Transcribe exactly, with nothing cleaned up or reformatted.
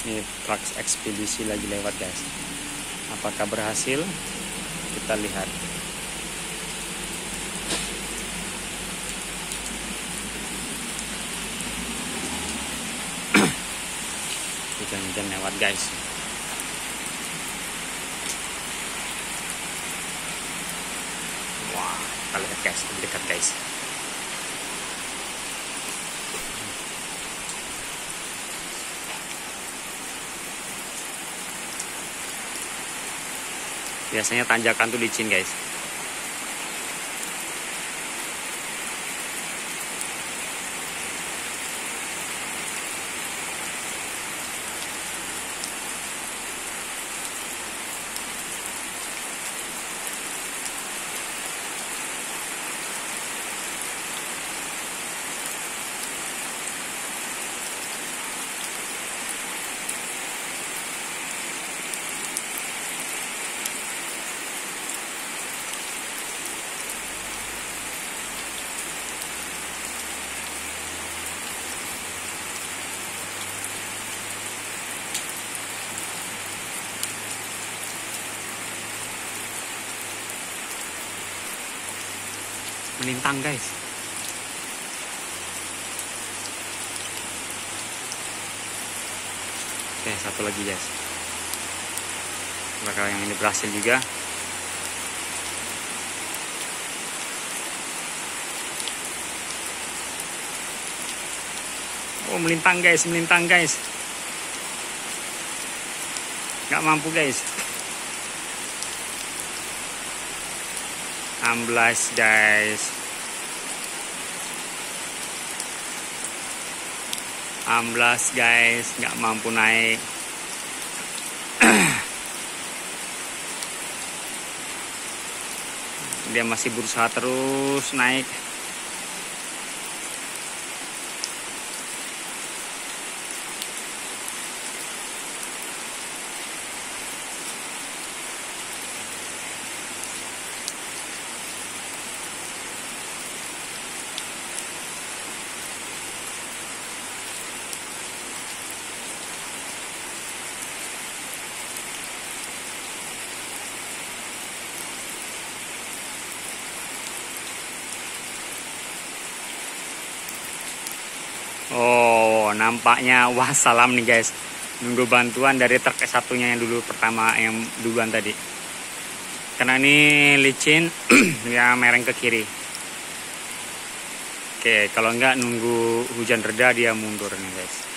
Ini truk ekspedisi lagi lewat guys. Apakah berhasil? Kita lihat. Hujan-hujan lewat guys. Wah, kita lihat guys, dekat guys. Biasanya tanjakan tuh licin guys. Melintang guys. Oke, satu lagi guys. Bakal yang ini berhasil juga. Oh, melintang guys, melintang guys. Nggak mampu guys. Amblas guys. Amblas guys, nggak mampu naik. Dia masih berusaha terus naik. Oh, nampaknya wassalam nih guys. Nunggu bantuan dari truk satunya yang dulu pertama, yang duluan tadi. Karena ini licin, dia mereng ke kiri. Oke, kalau enggak nunggu hujan reda dia mundur nih guys.